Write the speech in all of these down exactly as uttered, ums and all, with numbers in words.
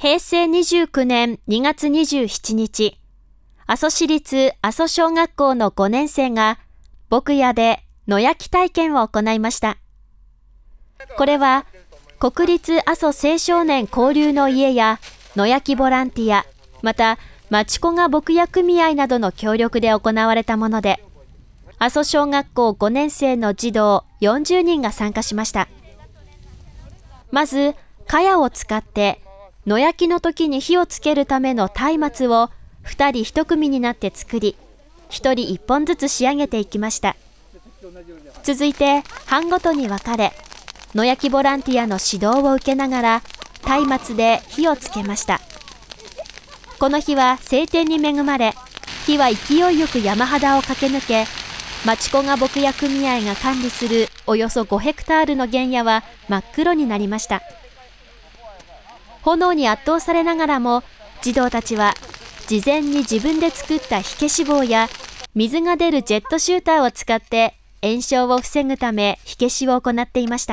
へいせいにじゅうきゅうねんにがつにじゅうしちにち、阿蘇市立阿蘇小学校のごねんせいが牧野で野焼き体験を行いました。これは国立阿蘇青少年交流の家や野焼きボランティア、また町子が牧野組合などの協力で行われたもので、阿蘇小学校ごねんせいの児童よんじゅうにんが参加しました。まず、茅を使って野焼きの時に火をつけるための松明をふたりいち組になって作り、ひとりいっぽんずつ仕上げていきました。続いて班ごとに分かれ、野焼きボランティアの指導を受けながら松明で火をつけました。この日は晴天に恵まれ、火は勢いよく山肌を駆け抜け、町子が牧野組合が管理するおよそごヘクタールの原野は真っ黒になりました。炎に圧倒されながらも、児童たちは事前に自分で作った火消し棒や水が出るジェットシューターを使って延焼を防ぐため火消しを行っていました。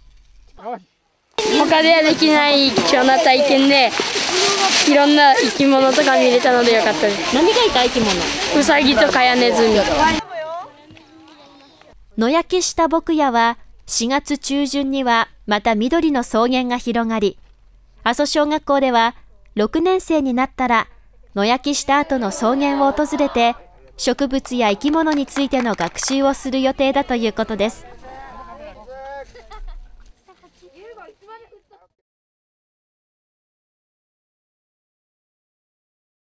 他ではできない貴重な体験で、いろんな生き物とか見れたのでよかったです。 何がいた生き物？ ウサギとカヤネズミ。 野焼きした牧野はしがつちゅうじゅんにはまた緑の草原が広がり、阿蘇小学校ではろくねんせいになったら野焼きした後の草原を訪れて植物や生き物についての学習をする予定だということです。